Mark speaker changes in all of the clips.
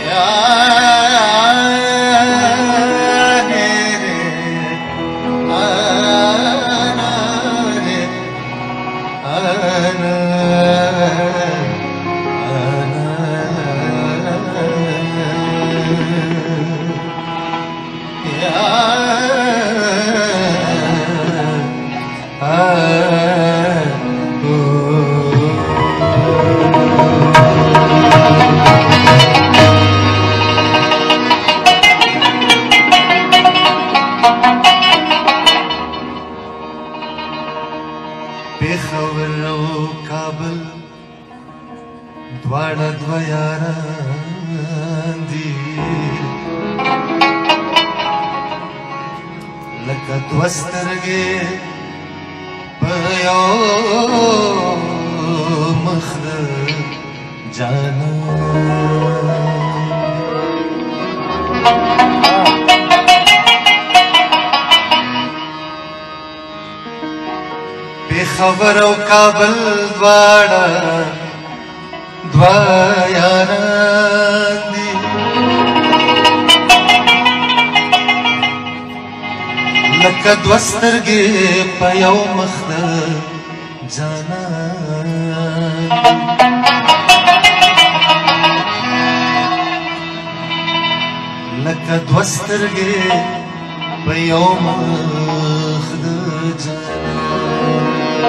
Speaker 1: पेखावर او کابل دواړه دوه یاران دي لکه دوه سترګې په یو مخ د جانان पेखावर او کابل دواړه دوه یاران دي لکه دوه سترګې په یو مخ د جانان لکه دوه سترګې په یو مخ د جانان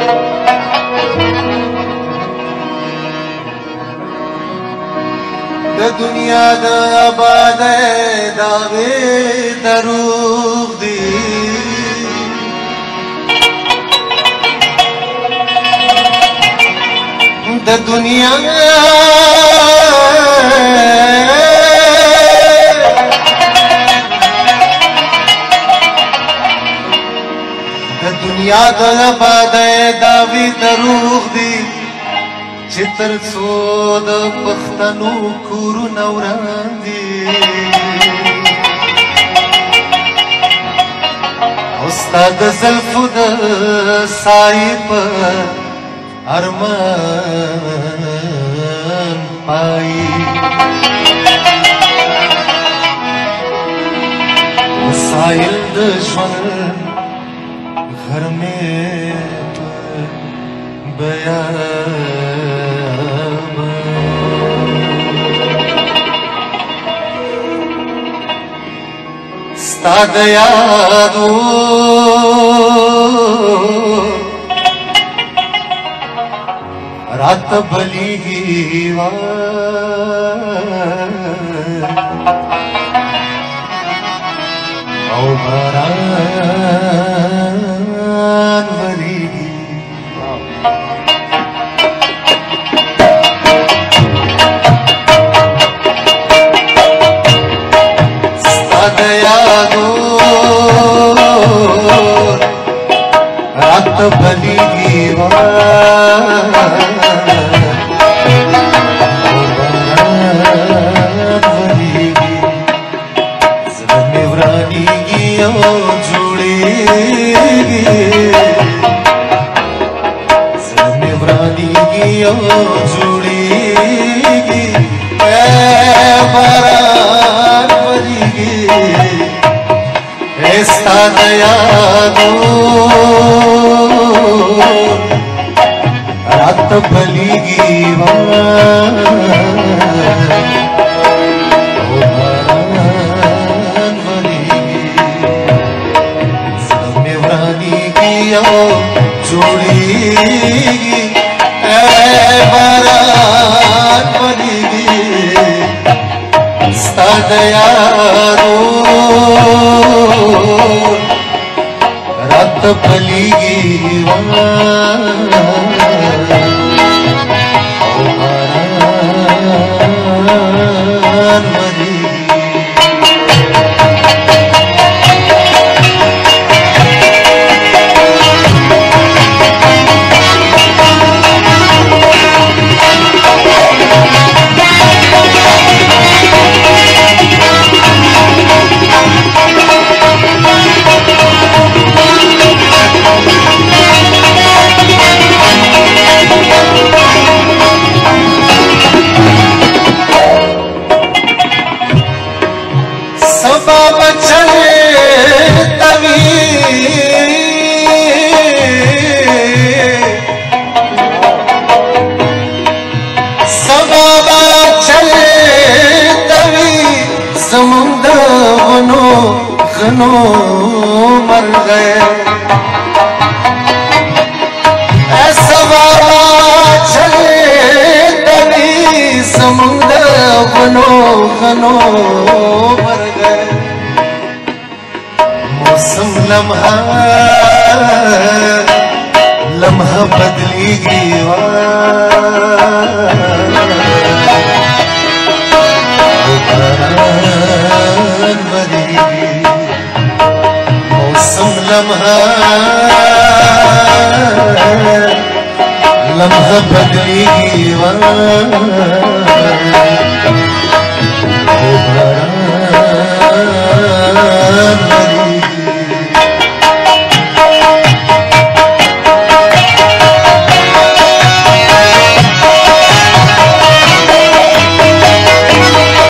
Speaker 1: د دنیا د آبادۍ دعوې دروغ دي د دنیا د آبادۍ دعوې دروغ دي چې تر څو د پښتنو کورونه وران دي او ستا د زلفو د سایې په ارمان پایي وسایل د ژوند غرمې بیان ستا د یادو رات بلیږي او باران وریږي ستا د یادو رات بلیږي جوړیږي باران وریږي ستا د یادو رات بلیږي باران وریږي زړه مې ورانیږي او جوړیږي باران وریږي ستا د یادو رات بلیږي او باران وریږي चले तभी सवाबा चले तभी समुद्र बनो घनो मर गए सवाबा चले तभी समुद्र बनो घनो मर गए मौसम लम्हा लम्हा बदली मौसम लम्हा लम्हा बदली